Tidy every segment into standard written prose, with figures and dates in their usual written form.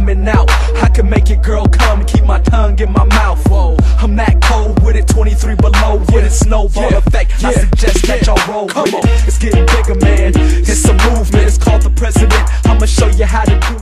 and out. I can make it, girl, come keep my tongue in my mouth. Whoa, I'm that cold with it, 23 below with it, snowball effect. I suggest that y'all roll with it. It's getting bigger, man. It's a movement. It's called the president. I'ma show you how to do.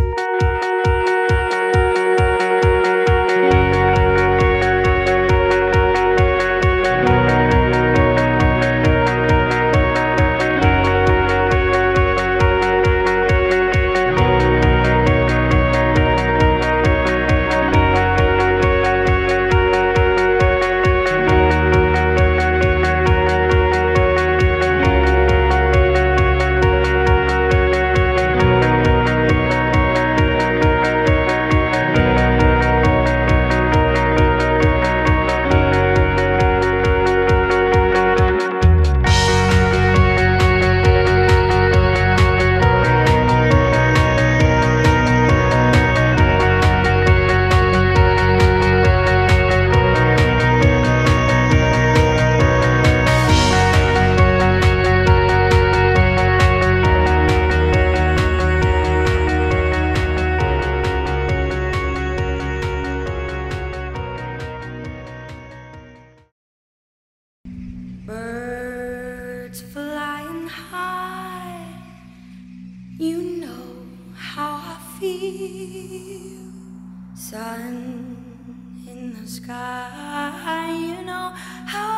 Birds flying high, you know how I feel. Sun in the sky, you know how